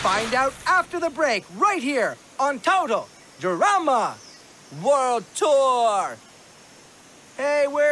Find out after the break, right here on Total Drama World Tour. Hey, where